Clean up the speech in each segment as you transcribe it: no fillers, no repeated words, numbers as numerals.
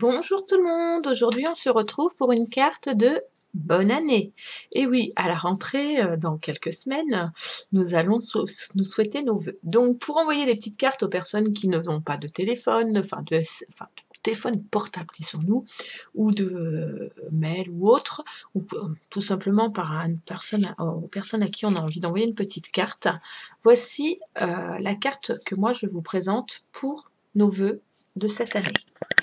Bonjour tout le monde, aujourd'hui on se retrouve pour une carte de bonne année. Et oui, à la rentrée, dans quelques semaines, nous allons nous souhaiter nos vœux. Donc pour envoyer des petites cartes aux personnes qui n'ont pas de téléphone, enfin de téléphone portable disons-nous, ou de mail ou autre, ou tout simplement aux personnes à qui on a envie d'envoyer une petite carte, voici la carte que moi je vous présente pour nos vœux de cette année.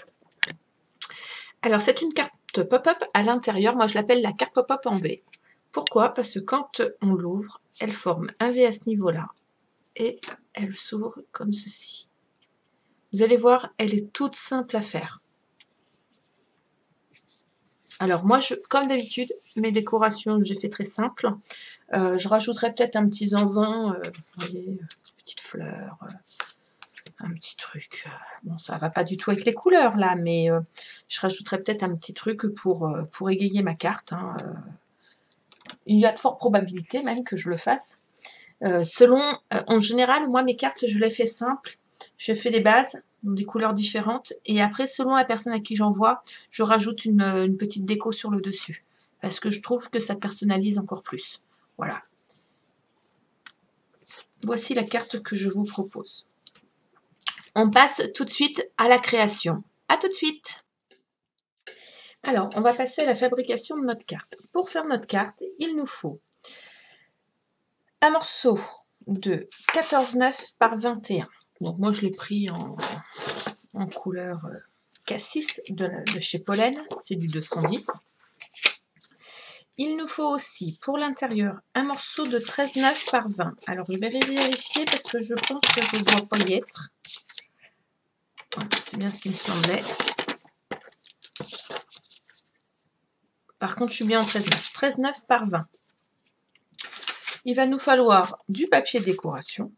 Alors, c'est une carte pop-up à l'intérieur. Moi, je l'appelle la carte pop-up en V. Pourquoi? Parce que quand on l'ouvre, elle forme un V à ce niveau-là. Et elle s'ouvre comme ceci. Vous allez voir, elle est toute simple à faire. Alors, moi, comme d'habitude, mes décorations, j'ai fait très simple. Je rajouterai peut-être un petit zinzin, vous voyez, petite fleur, un petit truc. Bon, ça va pas du tout avec les couleurs là, mais je rajouterai peut-être un petit truc pour égayer ma carte. Hein. Il y a de fortes probabilités même que je le fasse. En général, moi mes cartes, je les fais simples. Je fais des bases, des couleurs différentes, et après, selon la personne à qui j'envoie, je rajoute une petite déco sur le dessus, parce que je trouve que ça personnalise encore plus. Voilà. Voici la carte que je vous propose. On passe tout de suite à la création. À tout de suite. Alors, on va passer à la fabrication de notre carte. Pour faire notre carte, il nous faut un morceau de 14,9 par 21. Donc moi, je l'ai pris en couleur cassis de chez Pollen. C'est du 210. Il nous faut aussi, pour l'intérieur, un morceau de 13,9 par 20. Alors, je vais vérifier parce que je pense que je ne dois pas y être. Voilà, c'est bien ce qui me semblait. Par contre, je suis bien en 13,9. 13,9 par 20. Il va nous falloir du papier décoration,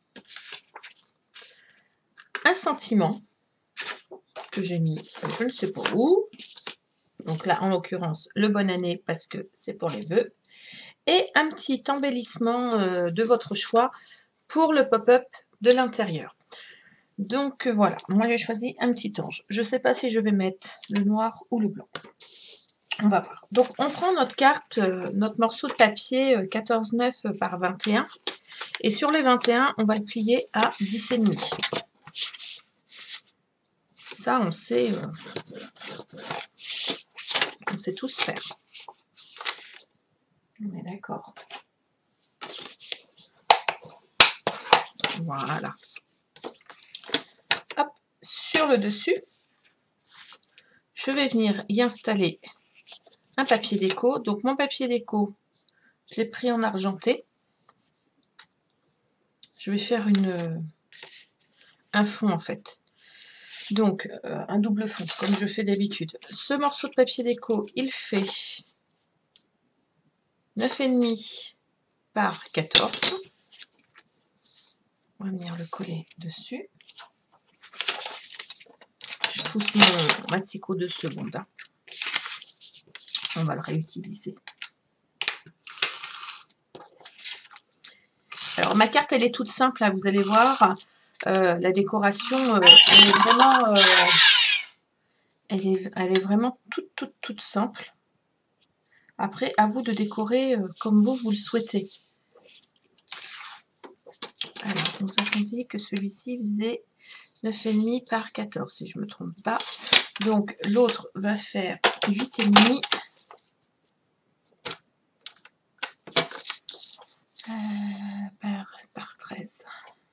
un sentiment que j'ai mis je ne sais pas où. Donc là, en l'occurrence, le bonne année parce que c'est pour les vœux. Et un petit embellissement de votre choix pour le pop-up de l'intérieur. Donc voilà, moi j'ai choisi un petit ange. Je ne sais pas si je vais mettre le noir ou le blanc. On va voir. Donc on prend notre carte, notre morceau de papier 14,9 par 21. Et sur les 21, on va le plier à 10,5. Ça, on sait tous faire. On est d'accord. Voilà. Hop, sur le dessus, je vais venir y installer un papier déco. Donc mon papier déco, je l'ai pris en argenté. Je vais faire un fond en fait. Donc un double fond, comme je fais d'habitude. Ce morceau de papier déco, il fait 9,5 par 14. On va venir le coller dessus. Je pousse mon massicot 2 secondes. Hein. On va le réutiliser. Alors ma carte, elle est toute simple, hein, vous allez voir. La décoration, elle est vraiment, elle est vraiment toute simple. Après, à vous de décorer comme vous le souhaitez. Alors, on s'est dit que celui-ci faisait 9,5 par 14, si je ne me trompe pas. Donc, l'autre va faire 8,5 par 13.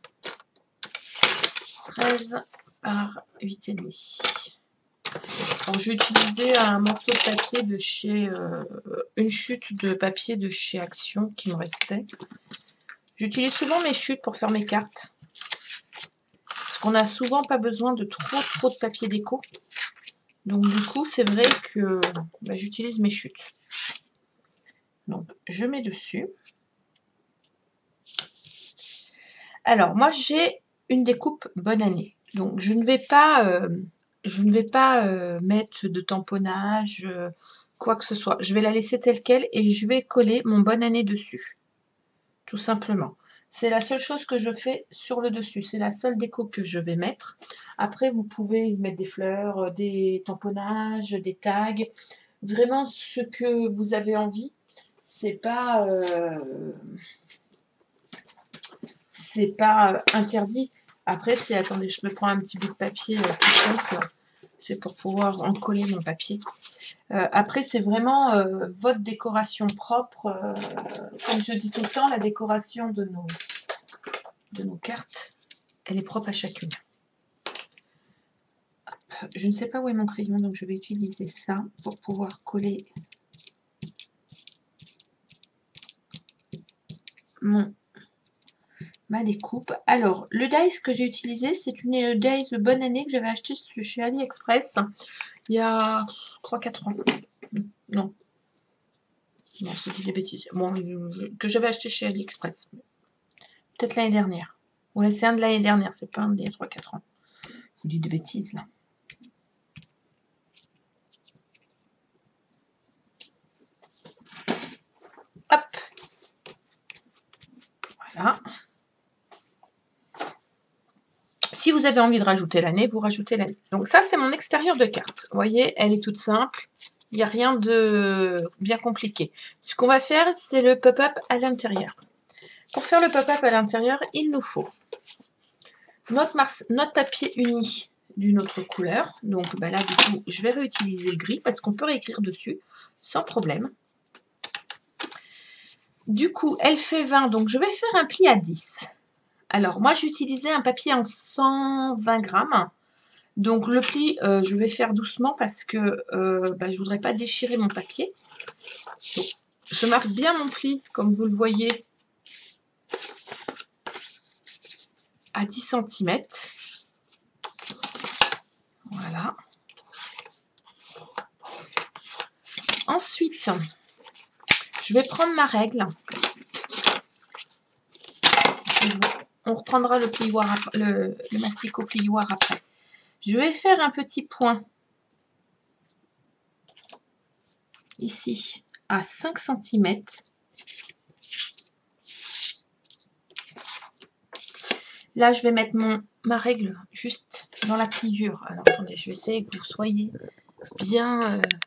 13 par 8,5. Alors, je vais utiliser un morceau de papier de chez... une chute de papier de chez Action qui me restait. J'utilise souvent mes chutes pour faire mes cartes. Parce qu'on n'a souvent pas besoin de trop de papier déco. Donc du coup, c'est vrai que j'utilise mes chutes. Donc, je mets dessus. Alors, moi, j'ai une découpe bonne année. Donc, je ne vais pas mettre de tamponnage, quoi que ce soit. Je vais la laisser telle quelle et je vais coller mon bonne année dessus. Tout simplement. C'est la seule chose que je fais sur le dessus. C'est la seule déco que je vais mettre. Après, vous pouvez y mettre des fleurs, des tamponnages, des tags. Vraiment ce que vous avez envie. C'est pas interdit. Après, c'est... Attendez, je me prends un petit bout de papier tout simple. C'est pour pouvoir en coller mon papier. Après, c'est vraiment votre décoration propre. Comme je dis tout le temps, la décoration de nos cartes, elle est propre à chacune. Hop. Je ne sais pas où est mon crayon, donc je vais utiliser ça pour pouvoir coller ma découpe. Alors, le dies que j'ai utilisé, c'est une dies bonne année que j'avais acheté chez AliExpress il y a 3-4 ans. Non, je dis des bêtises. Bon, que j'avais acheté chez AliExpress. Peut-être l'année dernière. Ouais, c'est un de l'année dernière, c'est pas un d'il y a 3-4 ans. Je vous dis des bêtises, là. Hop. Voilà. Si vous avez envie de rajouter l'année, vous rajoutez l'année. Donc ça, c'est mon extérieur de carte. Vous voyez, elle est toute simple. Il n'y a rien de bien compliqué. Ce qu'on va faire, c'est le pop-up à l'intérieur. Pour faire le pop-up à l'intérieur, il nous faut notre papier uni d'une autre couleur. Donc bah là, du coup, je vais réutiliser le gris parce qu'on peut réécrire dessus sans problème. Du coup, elle fait 20, donc je vais faire un pli à 10. Alors, moi, j'ai utilisé un papier en 120 grammes. Donc, le pli, je vais faire doucement parce que je ne voudrais pas déchirer mon papier. Donc, je marque bien mon pli, comme vous le voyez, à 10 cm. Voilà. Ensuite, je vais prendre ma règle. On reprendra le plioir, le massicot plioir après. Je vais faire un petit point ici à 5 cm. Là, je vais mettre ma règle juste dans la pliure. Alors, attendez, je vais essayer que vous soyez bien...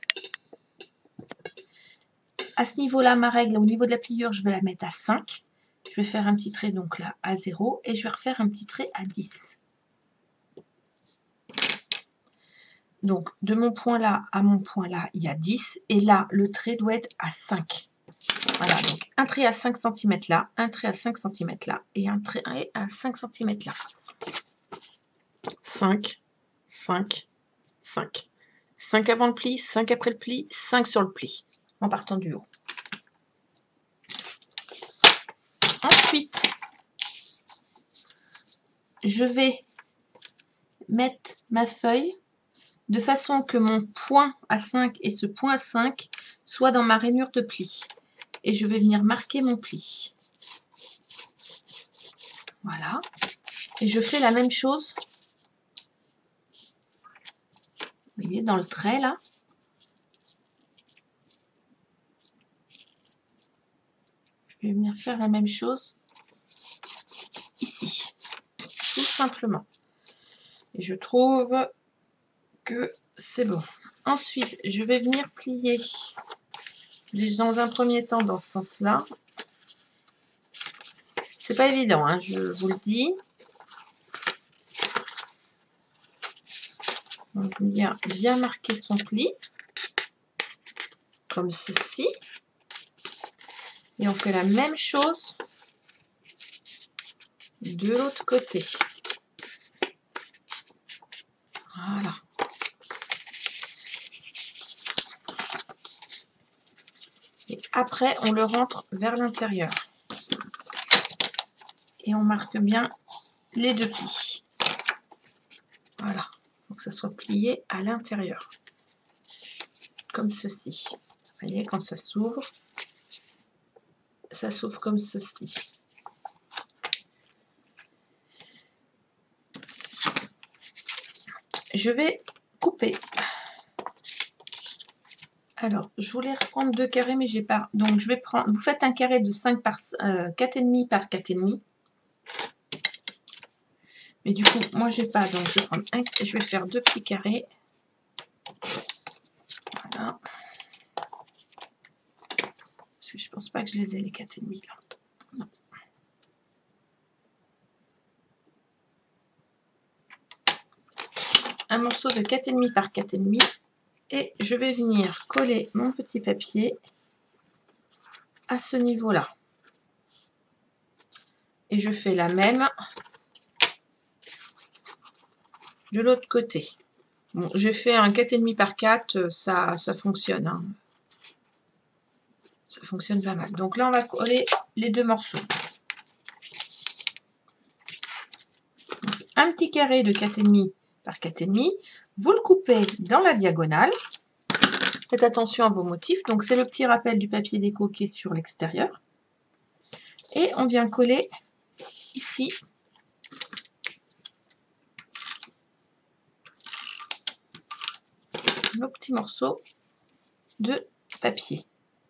À ce niveau-là, ma règle, au niveau de la pliure, je vais la mettre à 5. Je vais faire un petit trait, donc là, à 0. Et je vais refaire un petit trait à 10. Donc, de mon point là à mon point là, il y a 10. Et là, le trait doit être à 5. Voilà, donc un trait à 5 cm là, un trait à 5 cm là, et un trait à 5 cm là. 5, 5, 5. 5 avant le pli, 5 après le pli, 5 sur le pli, en partant du haut. Ensuite, je vais mettre ma feuille de façon que mon point à 5 et ce point à 5 soient dans ma rainure de pli. Et je vais venir marquer mon pli. Voilà. Et je fais la même chose. Vous voyez, dans le trait là. Je vais venir faire la même chose ici. Tout simplement. Et je trouve que c'est bon. Ensuite, je vais venir plier dans un premier temps dans ce sens-là. C'est pas évident, hein, je vous le dis. Donc, bien marquer son pli, comme ceci. Et on fait la même chose de l'autre côté. Voilà. Et après, on le rentre vers l'intérieur. Et on marque bien les deux plis. Voilà. Pour que ça soit plié à l'intérieur. Comme ceci. Vous voyez, quand ça s'ouvre comme ceci. Je vais couper. Alors, je voulais reprendre 2 carrés, mais j'ai pas. Donc, je vais prendre. Vous faites un carré de 5 par 4,5 par 4,5. Mais du coup, moi, j'ai pas, donc je vais faire 2 petits carrés. Voilà. Parce que je pense pas que je les ai, les 4,5 là. Non. Un morceau de 4,5 par 4,5. Et je vais venir coller mon petit papier à ce niveau-là. Et je fais la même de l'autre côté. Bon, j'ai fait un 4,5 par 4, ça fonctionne. Hein. Ça fonctionne pas mal. Donc là, on va coller les 2 morceaux. Un petit carré de 4,5 par 4,5. Vous le coupez dans la diagonale. Faites attention à vos motifs. Donc, c'est le petit rappel du papier déco qui est sur l'extérieur. Et on vient coller ici nos petits morceaux de papier.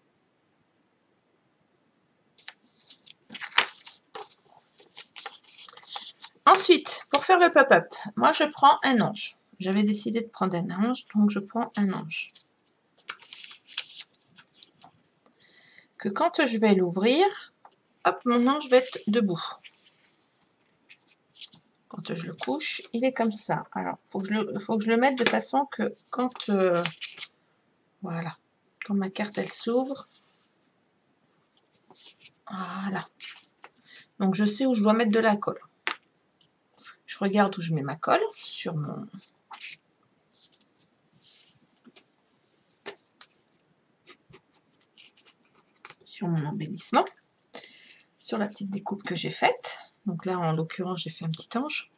Ensuite, pour faire le pop-up, moi je prends un ange. J'avais décidé de prendre un ange, donc je prends un ange. Que quand je vais l'ouvrir, hop, mon ange va être debout. Quand je le couche, il est comme ça. Alors, faut que je le mette de façon que quand voilà, quand ma carte elle s'ouvre, voilà. Donc je sais où je dois mettre de la colle. Je regarde où je mets ma colle sur mon embellissement, sur la petite découpe que j'ai faite. Donc là, en l'occurrence, j'ai fait un petit ange.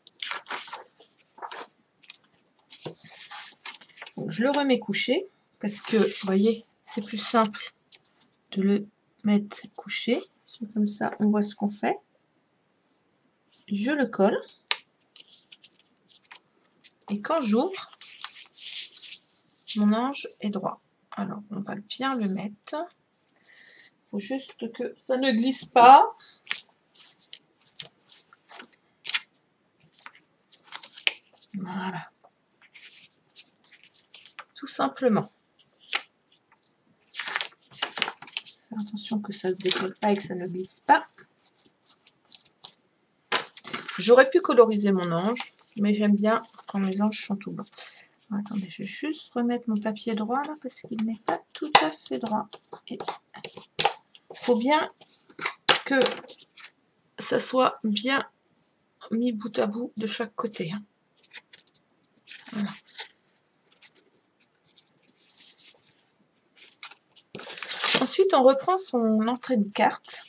Donc, je le remets couché parce que, vous voyez, c'est plus simple de le mettre couché. Comme ça, on voit ce qu'on fait. Je le colle. Et quand j'ouvre, mon ange est droit. Alors, on va bien le mettre. Il faut juste que ça ne glisse pas. Voilà. Tout simplement. Faire attention que ça ne se décolle pas et que ça ne glisse pas. J'aurais pu coloriser mon ange, mais j'aime bien quand mes anges sont tout blancs. Attendez, je vais juste remettre mon papier droit là parce qu'il n'est pas tout à fait droit. Il faut bien que ça soit bien mis bout à bout de chaque côté. Hein. Voilà. Ensuite, on reprend son entrée de carte.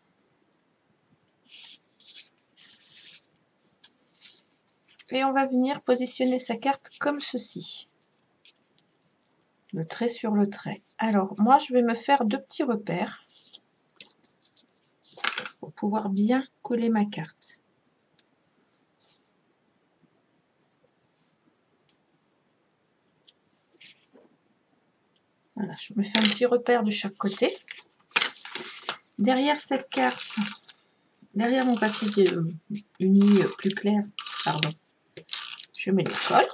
Et on va venir positionner sa carte comme ceci. Le trait sur le trait. Alors, moi, je vais me faire 2 petits repères pour pouvoir bien coller ma carte. Voilà, je me fais un petit repère de chaque côté. Derrière cette carte, derrière mon papier uni plus clair, pardon, je mets les cols.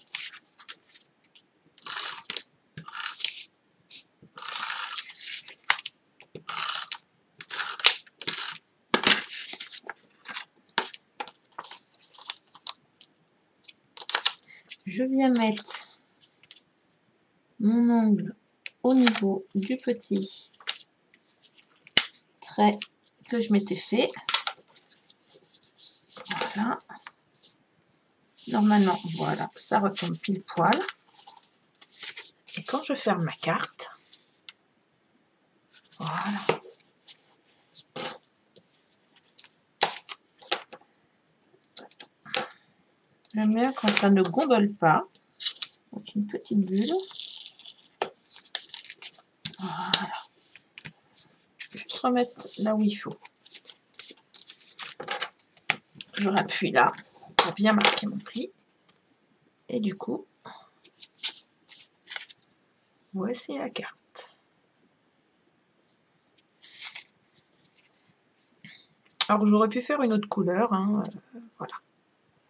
Je viens mettre mon ongle au niveau du petit trait que je m'étais fait. Voilà. Normalement, voilà, ça retombe pile poil. Et quand je ferme ma carte, voilà. J'aime bien quand ça ne gondole pas. Donc une petite bulle. Voilà. Juste remettre là où il faut. Je rappuie là pour bien marquer mon pli. Et du coup, voici la carte. Alors j'aurais pu faire une autre couleur, hein, voilà.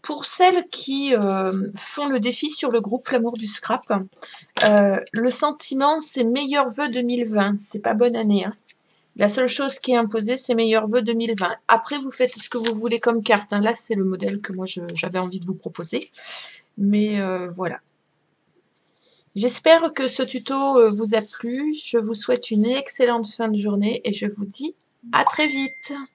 Pour celles qui font le défi sur le groupe L'amour du scrap, le sentiment, c'est meilleurs vœux 2020. C'est pas bonne année, hein. La seule chose qui est imposée, c'est meilleurs vœux 2020. Après, vous faites ce que vous voulez comme carte, hein. Là, c'est le modèle que moi, j'avais envie de vous proposer. Mais voilà. J'espère que ce tuto vous a plu. Je vous souhaite une excellente fin de journée et je vous dis à très vite.